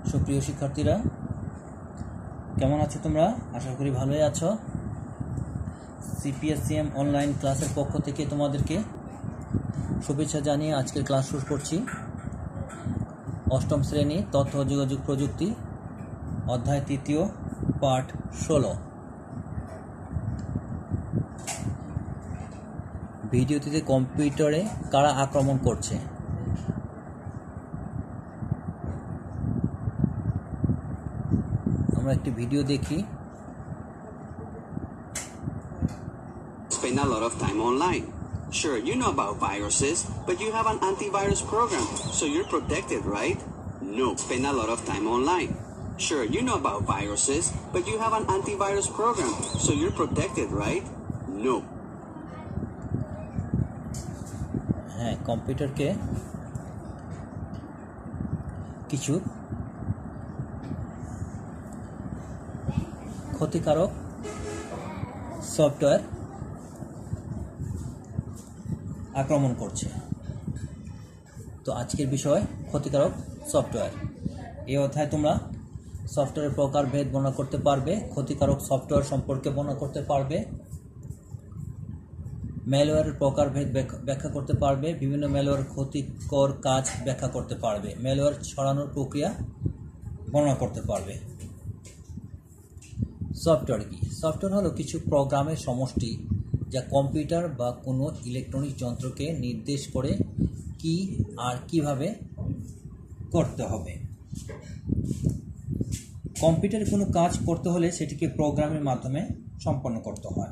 সুপ্রিয় শিক্ষার্থীরা, কেমন আছো তোমরা? আশা করি ভালোই আছো। সিপিএসসিএম অনলাইন ক্লাসের পক্ষ থেকে তোমাদেরকে শুভেচ্ছা জানিয়ে আজকের ক্লাস শুরু করছি। অষ্টম শ্রেণী তথ্য ও যোগাযোগ প্রযুক্তি, অধ্যায় 3, পাঠ 16। ভিডিওটিতে কম্পিউটারে কারা আক্রমণ করছে? আমরা একটি ভিডিও দেখি। Spend a lot of time online. Sure, you know about viruses, but you have an antivirus program, so you're protected, right? No, spend a lot of time online. Sure, you know about viruses, but you have an antivirus program, so you're protected, right? No. হ্যাঁ, কম্পিউটারকে কিছু ক্ষতিকারক software আক্রমণ করছে। তো আজকের বিষয় ক্ষতিকারক সফটওয়্যার। এই অধ্যায়ে তোমরা সফটওয়্যারের প্রকারভেদ বর্ণনা করতে পারবে, ক্ষতিকারক সফটওয়্যার সম্পর্কে বর্ণনা করতে পারবে, ম্যালওয়্যারের প্রকারভেদ ব্যাখ্যা করতে পারবে, বিভিন্ন ম্যালওয়্যার ক্ষতিকর কাজ ব্যাখ্যা করতে পারবে, ম্যালওয়্যার ছড়ানোর প্রক্রিয়া বর্ণনা করতে পারবে। সফটওয়্যার কি? সফটওয়্যার হলো কিছু প্রোগ্রামের সমষ্টি যা কম্পিউটার বা কোনো ইলেকট্রনিক যন্ত্রকে নির্দেশ করে কি আর কিভাবে করতে হবে। কম্পিউটারে কোনো কাজ করতে হলে সেটিকে প্রোগ্রামের মাধ্যমে সম্পন্ন করতে হয়।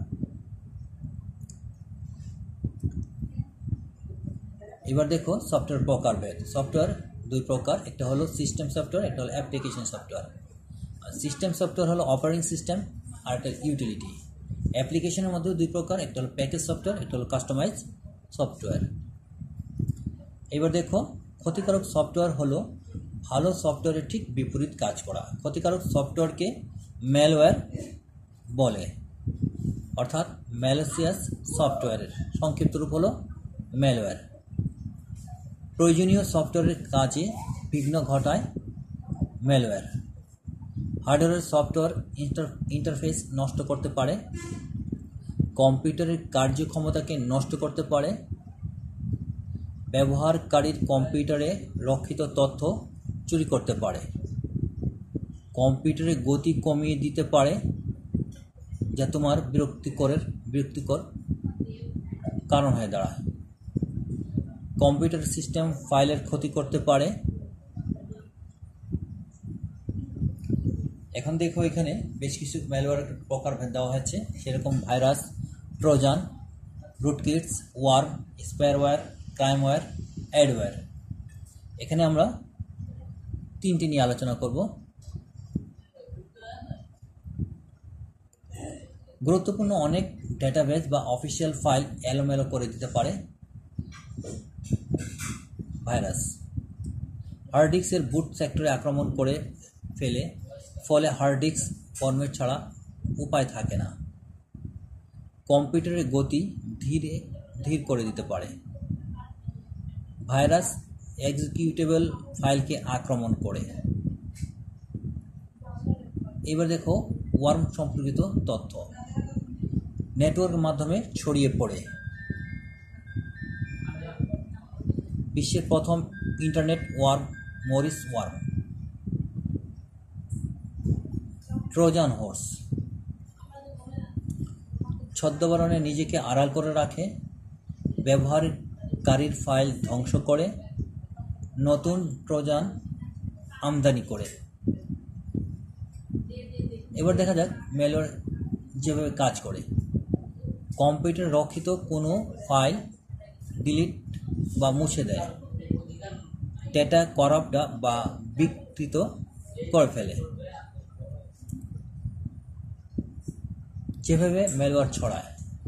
এবার দেখো সফটওয়্যার প্রকারভেদ। সফটওয়্যার দুই প্রকার, একটা হলো সিস্টেম সফটওয়্যার, একটা হলো অ্যাপ্লিকেশন সফটওয়্যার। সিস্টেম সফটওয়্যার হলো অপারেটিং সিস্টেম আর একটা ইউটিলিটি। অ্যাপ্লিকেশনের মধ্যেও দুই প্রকার, একটা হলো প্যাকেজ সফটওয়্যার, একটা হলো কাস্টমাইজ সফটওয়্যার। এবার দেখো ক্ষতিকারক সফটওয়্যার হলো ভালো সফটওয়্যারের ঠিক বিপরীত কাজ করা। ক্ষতিকারক সফটওয়্যারকে ম্যালওয়্যার বলে, অর্থাৎ ম্যালিসিয়াস সফটওয়্যারের সংক্ষিপ্ত রূপ হলো ম্যালওয়্যার। প্রয়োজনীয় সফটওয়্যারের কাজে বিঘ্ন ঘটায় ম্যালওয়্যার। হার্ডওয়্যারের সফটওয়্যার ইন্টারফেস নষ্ট করতে পারে, কম্পিউটারের কার্যক্ষমতাকে নষ্ট করতে পারে, ব্যবহারকারীর কম্পিউটারে রক্ষিত তথ্য চুরি করতে পারে, কম্পিউটারের গতি কমিয়ে দিতে পারে যা তোমার বিরক্তিকর কারণ হয়ে দাঁড়ায়, কম্পিউটার সিস্টেম ফাইলের ক্ষতি করতে পারে। এখন দেখো এখানে বেশ কিছু ম্যালওয়্যারের প্রকারভেদ দেওয়া হয়েছে, সেরকম virus, trojan, rootkits, worm, spyware, crimeware, adware. এখানে আমরা তিনটি নিয়ে আলোচনা করব। গুরুত্বপূর্ণ অনেক ডেটাবেস বা অফিসিয়াল ফাইল এলোমেলো করে দিতে পারে ভাইরাস। হার্ড ডিস্কের বুট সেক্টরে আক্রমণ করে ফেলে, ফলে হার্ড ডিস্ক ফরম্যাট ছাড়া উপায় থাকে না। কম্পিউটারের গতি ধীর করে দিতে পারে। ভাইরাস এক্সিকিউটেবল ফাইলকে আক্রমণ করে। এবার দেখো ওয়ার্ম সম্পর্কিত তথ্য নেটওয়ার্কের মাধ্যমে ছড়িয়ে পড়ে। বিশ্বের প্রথম internet worm Morris worm. Trojan horse ছদ্মবেশে নিজেকে আড়াল করে রাখে, ব্যবহারকারীর ফাইল ধ্বংস করে, নতুন ট্রোজান আমদানি করে। এবার দেখা যাক ম্যালওয়্যার যেভাবে কাজ করে। কম্পিউটারে রক্ষিত কোনো ফাইল ডিলিট বা মুছে দেয়, ডেটা করাপ্ট বা বিকৃত করে ফেলে। যেভাবে ম্যালওয়্যার ছড়ায়: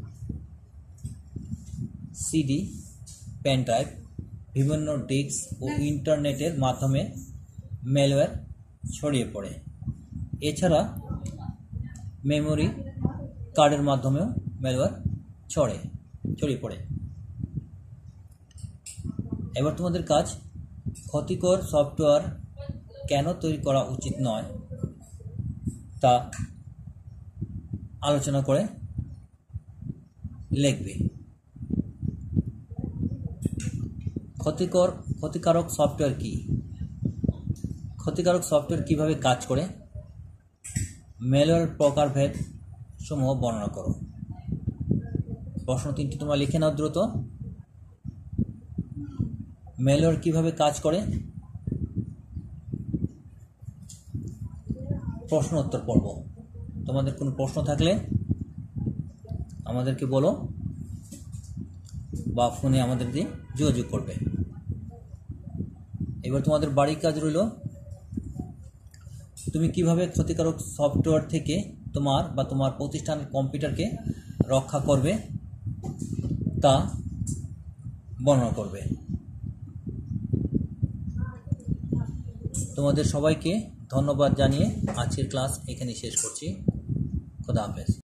সিডি, পেনড্রাইভ, বিভিন্ন ডিস্ক ও ইন্টারনেটের মাধ্যমে ম্যালওয়্যার ছড়িয়ে পড়ে। এছাড়া মেমোরি কার্ডের মাধ্যমেও ম্যালওয়্যার ছড়িয়ে পড়ে। এবার তোমাদের কাজ ক্ষতিকর সফটওয়্যার কেন তৈরি করা উচিত নয় তা আলোচনা করে লিখবে। ক্ষতিকারক সফটওয়্যার কি? ক্ষতিকারক সফটওয়্যার কিভাবে কাজ করে? ম্যালওয়্যার প্রকারভেদ সমূহ বর্ণনা করো। প্রশ্ন 3টি তোমরা লিখে নাও দ্রুত। ম্যালওয়্যার কিভাবে কাজ করে? প্রশ্ন উত্তর পর্ব। তোমাদের কোনো প্রশ্ন থাকলে আমাদেরকে বলো বা ফোনে আমাদের দিয়ে যোগাযোগ করবে। এবার তোমাদের বাড়ির কাজ রইল, তুমি কিভাবে ক্ষতিকারক সফটওয়্যার থেকে তোমার বা তোমার প্রতিষ্ঠানের কম্পিউটারকে রক্ষা করবে তা বর্ণনা করবে। তোমাদের সবাইকে ধন্যবাদ জানিয়ে আজকের ক্লাস এখানে শেষ করছি। খোদা হাফেজ।